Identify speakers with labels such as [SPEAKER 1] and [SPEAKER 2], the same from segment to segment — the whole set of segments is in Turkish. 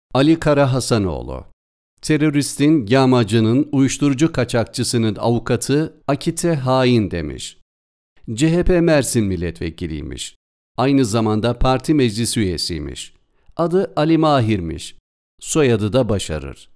[SPEAKER 1] Ali Kara Hasanoğlu, teröristin, yağmacının, uyuşturucu kaçakçısının avukatı Akit'e hain demiş. CHP Mersin milletvekiliymiş. Aynı zamanda parti meclis üyesiymiş. Adı Ali Mahir'miş. Soyadı da Başarır.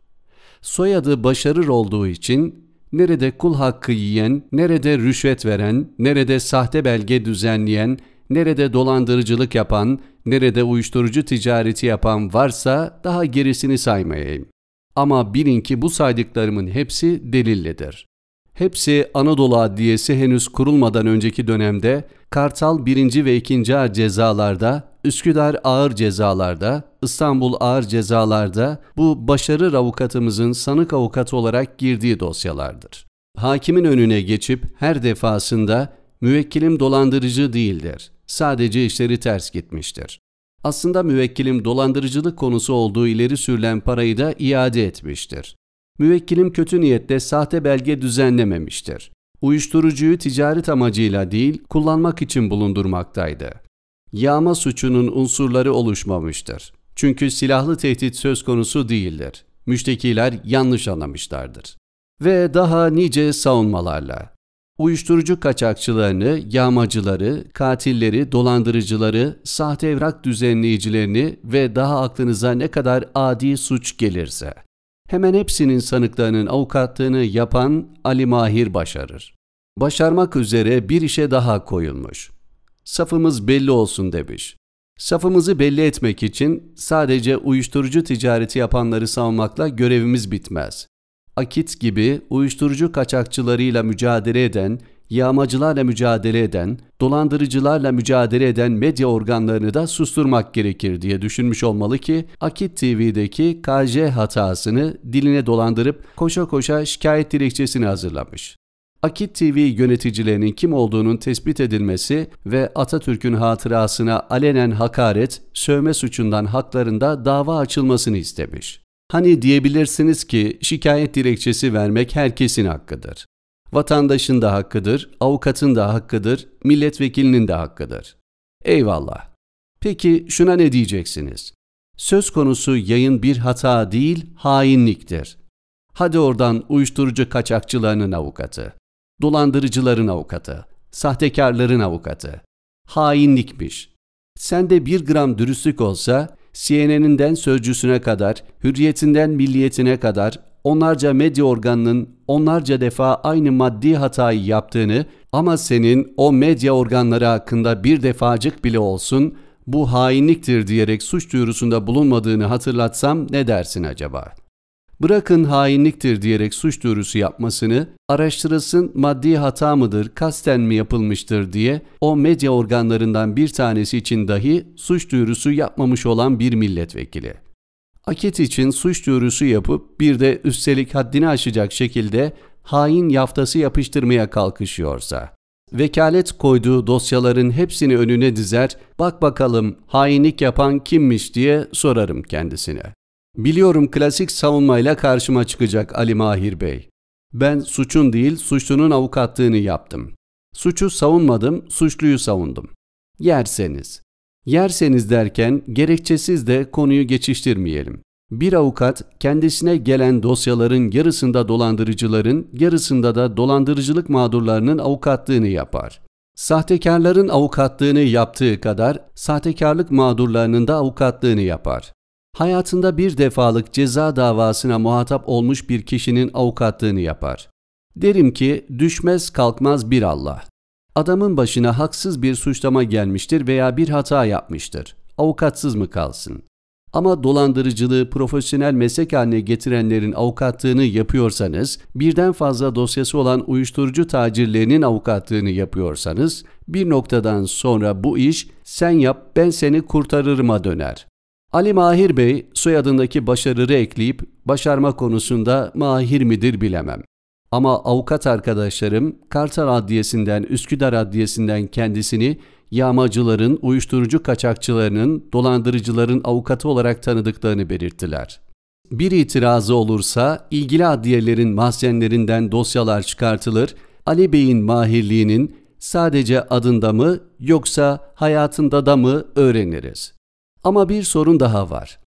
[SPEAKER 1] Soyadı Başarır olduğu için nerede kul hakkı yiyen, nerede rüşvet veren, nerede sahte belge düzenleyen, nerede dolandırıcılık yapan, nerede uyuşturucu ticareti yapan varsa daha gerisini saymayayım. Ama bilin ki bu saydıklarımın hepsi delillidir. Hepsi Anadolu Adliyesi henüz kurulmadan önceki dönemde Kartal 1. ve 2. Ağır Cezalarda, Üsküdar Ağır Cezalarda, İstanbul Ağır Cezalarda bu Başarır avukatımızın sanık avukatı olarak girdiği dosyalardır. Hakimin önüne geçip her defasında müvekkilim dolandırıcı değildir, sadece işleri ters gitmiştir. Aslında müvekkilim dolandırıcılık konusu olduğu ileri sürülen parayı da iade etmiştir. Müvekkilim kötü niyetle sahte belge düzenlememiştir. Uyuşturucuyu ticaret amacıyla değil, kullanmak için bulundurmaktaydı. Yağma suçunun unsurları oluşmamıştır. Çünkü silahlı tehdit söz konusu değildir. Müştekiler yanlış anlamışlardır. Ve daha nice savunmalarla. Uyuşturucu kaçakçılarını, yağmacıları, katilleri, dolandırıcıları, sahte evrak düzenleyicilerini ve daha aklınıza ne kadar adi suç gelirse. Hemen hepsinin sanıklarının avukatlığını yapan Ali Mahir Başarır. Başarmak üzere bir işe daha koyulmuş. Safımız belli olsun demiş. Safımızı belli etmek için sadece uyuşturucu ticareti yapanları savunmakla görevimiz bitmez. Akit gibi uyuşturucu kaçakçılarıyla mücadele eden, yağmacılarla mücadele eden, dolandırıcılarla mücadele eden medya organlarını da susturmak gerekir diye düşünmüş olmalı ki Akit TV'deki KJ hatasını diline dolandırıp koşa koşa şikayet dilekçesini hazırlamış. Akit TV yöneticilerinin kim olduğunun tespit edilmesi ve Atatürk'ün hatırasına alenen hakaret, sövme suçundan haklarında dava açılmasını istemiş. Hani diyebilirsiniz ki şikayet dilekçesi vermek herkesin hakkıdır. Vatandaşın da hakkıdır, avukatın da hakkıdır, milletvekilinin de hakkıdır. Eyvallah. Peki şuna ne diyeceksiniz? Söz konusu yayın bir hata değil, hainliktir. Hadi oradan uyuşturucu kaçakçılarının avukatı, dolandırıcıların avukatı, sahtekarların avukatı. Hainlikmiş. Sende 1 gram dürüstlük olsa, CNN'inden Sözcüsü'ne kadar, Hürriyet'inden Milliyet'ine kadar onlarca medya organının onlarca defa aynı maddi hatayı yaptığını ama senin o medya organları hakkında bir defacık bile olsun bu hainliktir diyerek suç duyurusunda bulunmadığını hatırlatsam ne dersin acaba? Bırakın hainliktir diyerek suç duyurusu yapmasını, araştırılsın maddi hata mıdır, kasten mi yapılmıştır diye o medya organlarından bir tanesi için dahi suç duyurusu yapmamış olan bir milletvekili. Akit için suç duyurusu yapıp bir de üstelik haddini aşacak şekilde hain yaftası yapıştırmaya kalkışıyorsa, vekalet koyduğu dosyaların hepsini önüne dizer, bak bakalım hainlik yapan kimmiş diye sorarım kendisine. Biliyorum klasik savunmayla karşıma çıkacak Ali Mahir Bey. Ben suçun değil suçlunun avukatlığını yaptım. Suçu savunmadım, suçluyu savundum. Yerseniz. Yerseniz derken gerekçesiz de konuyu geçiştirmeyelim. Bir avukat kendisine gelen dosyaların yarısında dolandırıcıların, yarısında da dolandırıcılık mağdurlarının avukatlığını yapar. Sahtekarların avukatlığını yaptığı kadar sahtekarlık mağdurlarının da avukatlığını yapar. Hayatında bir defalık ceza davasına muhatap olmuş bir kişinin avukatlığını yapar. Derim ki düşmez kalkmaz bir Allah. Adamın başına haksız bir suçlama gelmiştir veya bir hata yapmıştır. Avukatsız mı kalsın? Ama dolandırıcılığı profesyonel meslek haline getirenlerin avukatlığını yapıyorsanız, birden fazla dosyası olan uyuşturucu tacirlerinin avukatlığını yapıyorsanız, bir noktadan sonra bu iş sen yap ben seni kurtarırıma döner. Ali Mahir Bey soyadındaki Başarır'ı ekleyip başarma konusunda mahir midir bilemem. Ama avukat arkadaşlarım Kartal Adliyesi'nden, Üsküdar Adliyesi'nden kendisini yağmacıların, uyuşturucu kaçakçılarının, dolandırıcıların avukatı olarak tanıdıklarını belirttiler. Bir itirazı olursa ilgili adliyelerin mahzenlerinden dosyalar çıkartılır, Ali Bey'in mahirliğinin sadece adında mı yoksa hayatında da mı öğreniriz. Ama bir sorun daha var.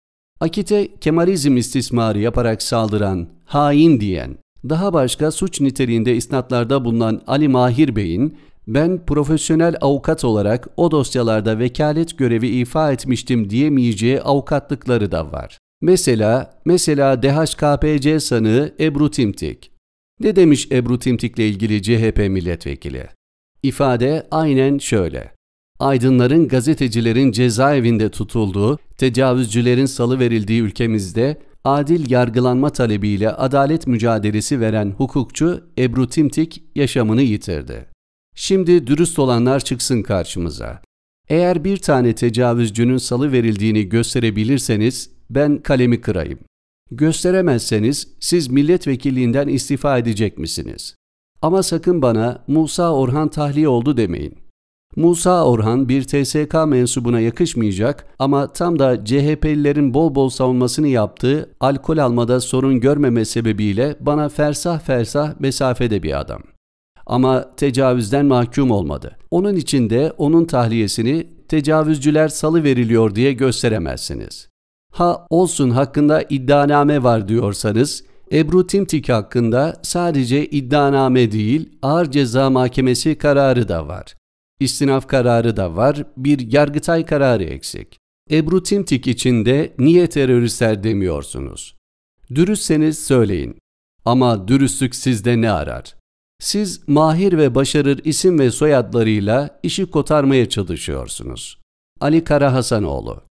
[SPEAKER 1] Akit'e Kemalizm istismarı yaparak saldıran, hain diyen, daha başka suç niteliğinde isnatlarda bulunan Ali Mahir Bey'in, ben profesyonel avukat olarak o dosyalarda vekalet görevi ifa etmiştim diyemeyeceği avukatlıkları da var. Mesela DHKPC sanığı Ebru Timtik. Ne demiş Ebru Timtik'le ilgili CHP milletvekili? İfade aynen şöyle. Aydınların, gazetecilerin cezaevinde tutulduğu, tecavüzcülerin salıverildiği ülkemizde adil yargılanma talebiyle adalet mücadelesi veren hukukçu Ebru Timtik yaşamını yitirdi. Şimdi dürüst olanlar çıksın karşımıza. Eğer bir tane tecavüzcünün salıverildiğini gösterebilirseniz ben kalemi kırayım. Gösteremezseniz siz milletvekilliğinden istifa edecek misiniz? Ama sakın bana Musa Orhan tahliye oldu demeyin. Musa Orhan bir TSK mensubuna yakışmayacak ama tam da CHP'lilerin bol bol savunmasını yaptığı alkol almada sorun görmeme sebebiyle bana fersah fersah mesafede bir adam. Ama tecavüzden mahkum olmadı. Onun için de onun tahliyesini tecavüzcüler salıveriliyor diye gösteremezsiniz. Ha olsun hakkında iddianame var diyorsanız, Ebru Timtik hakkında sadece iddianame değil, ağır ceza mahkemesi kararı da var. İstinaf kararı da var, bir Yargıtay kararı eksik. Ebru Timtik için de niye teröristler demiyorsunuz? Dürüstseniz söyleyin. Ama dürüstlük sizde ne arar? Siz mahir ve başarır isim ve soyadlarıyla işi kotarmaya çalışıyorsunuz. Ali Karahasanoğlu.